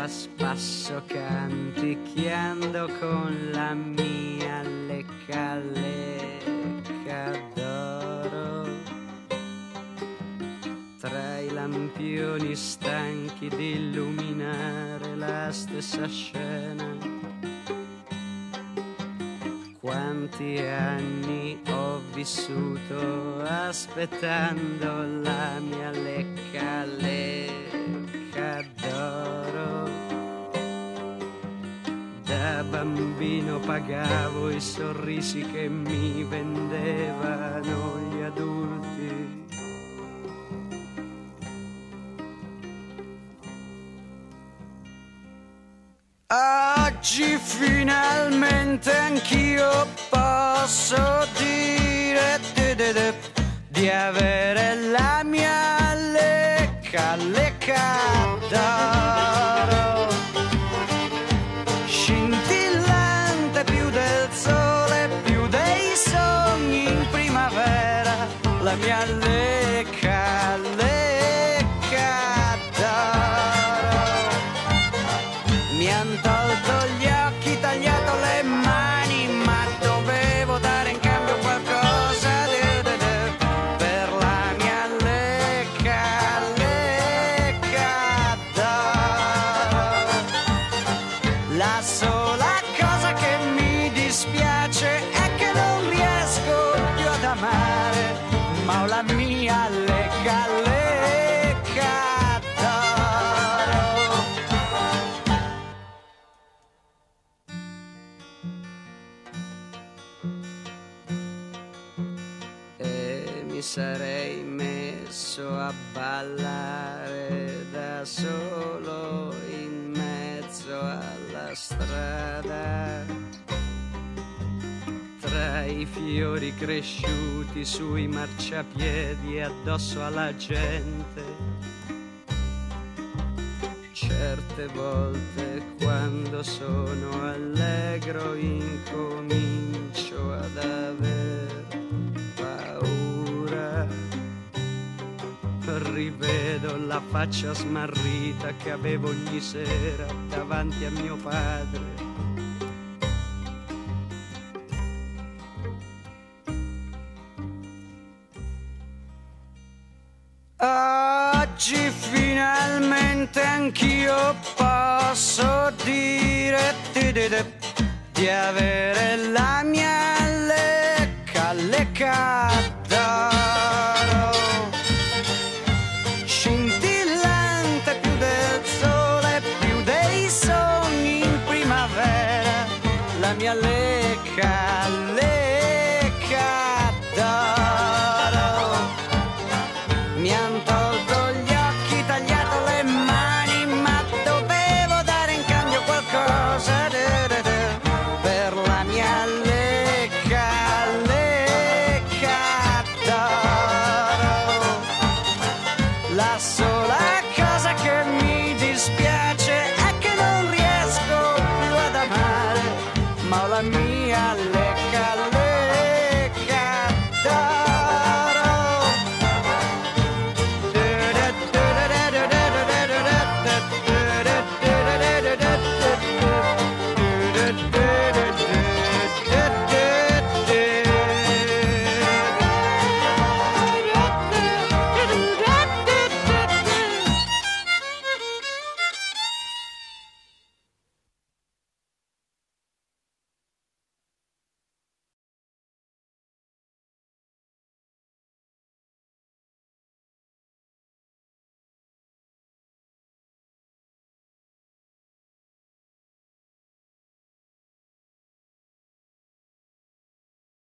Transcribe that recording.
a spasso canticchiando con la mia lecca d'oro. Tra i lampioni stanchi di illuminare la stessa scena. Quanti anni ho vissuto aspettando la mia lecca d'oro. Da bambino pagavo i sorrisi che mi vendevano gli adulti. Oggi finalmente anch'io posso dire di avere la mia lecca d'oro, scintillante più del sole, più dei sogni in primavera, la mia lecca d'oro. Mi han tolto gli occhi, tagliato le mani, ma dovevo dare in cambio qualcosa per la mia lecca d'oro. La sola cosa che mi dispiace è che non riesco più ad amare, ma ho la mia lecca d'oro. Mi sarei messo a ballare da solo in mezzo alla strada, tra i fiori cresciuti sui marciapiedi addosso alla gente. Certe volte quando sono allegro incomincio ad aver paura. Rivedo la faccia smarrita che avevo ogni sera davanti a mio padre. Oggi finalmente anch'io posso dire di avere la mia lecca d'oro, scintillante più del sole, più dei sogni in primavera, la mia lecca